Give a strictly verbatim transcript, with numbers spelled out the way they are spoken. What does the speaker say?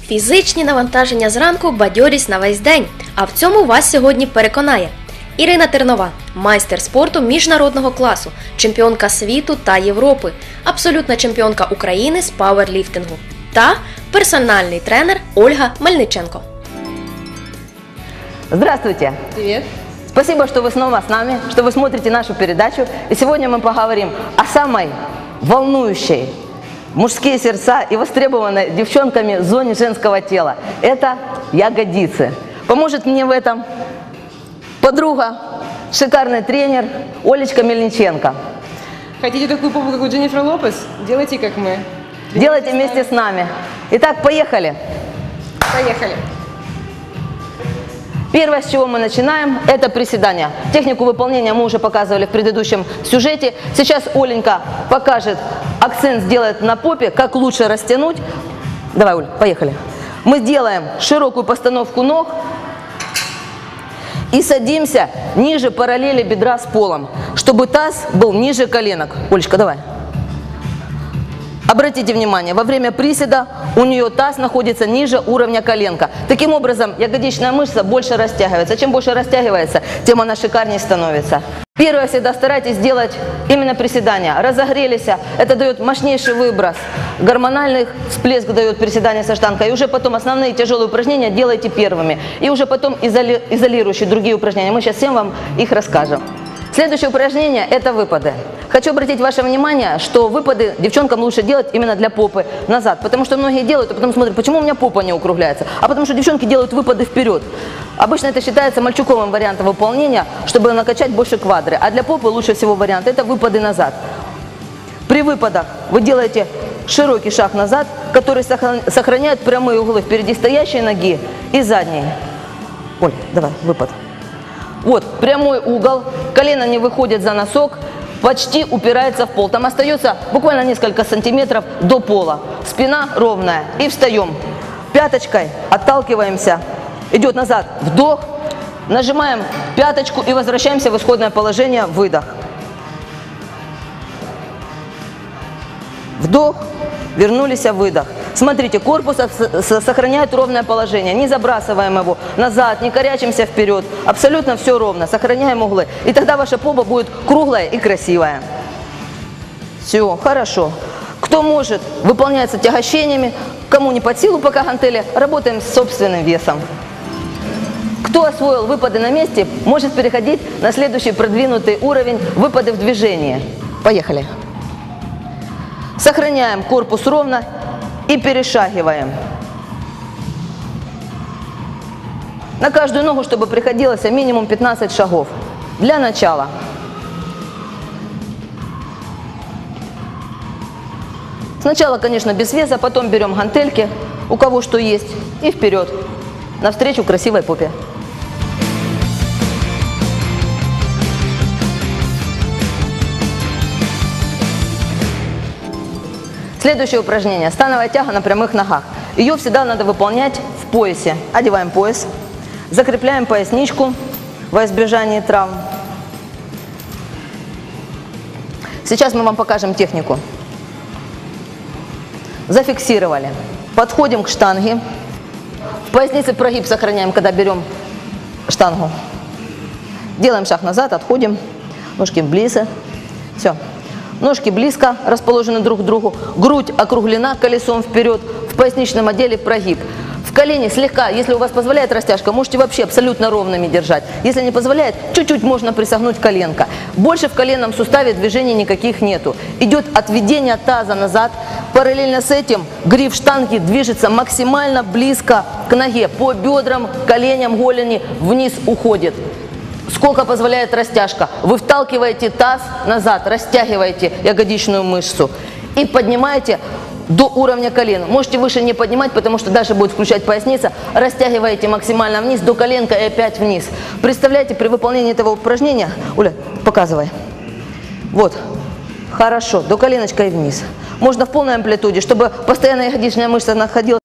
Фізичні навантаження зранку, бадьорість на весь день. А в цьому вас сьогодні переконає Ірина Тернова, майстер спорту міжнародного класу, чемпіонка світу та Європи, абсолютна чемпіонка України з пауерліфтингу та персональний тренер Ольга Мельниченко. Здравствуйте! Привет! Спасибо, что вы снова с нами, что вы смотрите нашу передачу. И сегодня мы поговорим о самой волнующей мужские сердца и востребованной девчонками зоне женского тела. Это ягодицы. Поможет мне в этом подруга, шикарный тренер Олечка Мельниченко. Хотите такую попу, как у Дженнифер Лопес? Делайте, как мы. Делайте вместе с нами. Итак, поехали. Поехали. Первое, с чего мы начинаем, это приседания. Технику выполнения мы уже показывали в предыдущем сюжете. Сейчас Оленька покажет, акцент сделает на попе, как лучше растянуть. Давай, Оль, поехали. Мы делаем широкую постановку ног и садимся ниже параллели бедра с полом, чтобы таз был ниже коленок. Олечка, давай. Обратите внимание, во время приседа у нее таз находится ниже уровня коленка. Таким образом, ягодичная мышца больше растягивается. Чем больше растягивается, тем она шикарнее становится. Первое, всегда старайтесь делать именно приседания. Разогрелись, это дает мощнейший выброс. Гормональный всплеск дает приседания со штангой. И уже потом основные тяжелые упражнения делайте первыми. И уже потом изоли изолирующие другие упражнения. Мы сейчас всем вам их расскажем. Следующее упражнение – это выпады. Хочу обратить ваше внимание, что выпады девчонкам лучше делать именно для попы назад. Потому что многие делают, а потом смотрят, почему у меня попа не округляется. А потому что девчонки делают выпады вперед. Обычно это считается мальчуковым вариантом выполнения, чтобы накачать больше квадры. А для попы лучше всего вариант – это выпады назад. При выпадах вы делаете широкий шаг назад, который сохраняет прямые углы впереди стоящей ноги и задней. Оль, давай, выпад. Вот, прямой угол, колено не выходит за носок, почти упирается в пол. Там остается буквально несколько сантиметров до пола. Спина ровная. И встаем. Пяточкой отталкиваемся. Идет назад. Вдох. Нажимаем пяточку и возвращаемся в исходное положение. Выдох. Вдох. Вернулись, выдох. Смотрите, корпус сохраняет ровное положение. Не забрасываем его назад, не корячимся вперед. Абсолютно все ровно. Сохраняем углы. И тогда ваша попа будет круглая и красивая. Все, хорошо. Кто может, выполняется тягощениями. Кому не под силу пока гантели, работаем с собственным весом. Кто освоил выпады на месте, может переходить на следующий продвинутый уровень выпады в движении. Поехали. Сохраняем корпус ровно и перешагиваем. На каждую ногу, чтобы приходилось минимум пятнадцать шагов. Для начала. Сначала, конечно, без веса, потом берем гантельки, у кого что есть, и вперед, навстречу красивой попе. Следующее упражнение – становая тяга на прямых ногах. Ее всегда надо выполнять в поясе. Одеваем пояс, закрепляем поясничку во избежание травм. Сейчас мы вам покажем технику. Зафиксировали. Подходим к штанге. В пояснице прогиб сохраняем, когда берем штангу. Делаем шаг назад, отходим. Ножки близко. Все. Ножки близко расположены друг к другу, грудь округлена колесом вперед, в поясничном отделе прогиб. В колене слегка, если у вас позволяет растяжка, можете вообще абсолютно ровными держать. Если не позволяет, чуть-чуть можно присогнуть коленко. Больше в коленном суставе движений никаких нету. Идет отведение таза назад. Параллельно с этим гриф штанги движется максимально близко к ноге. По бедрам, коленям, голени вниз уходит. Сколько позволяет растяжка. Вы вталкиваете таз назад, растягиваете ягодичную мышцу и поднимаете до уровня колена. Можете выше не поднимать, потому что дальше будет включать поясница. Растягиваете максимально вниз, до коленка и опять вниз. Представляете, при выполнении этого упражнения, Оля, показывай. Вот, хорошо, до коленочка и вниз. Можно в полной амплитуде, чтобы постоянно ягодичная мышца находилась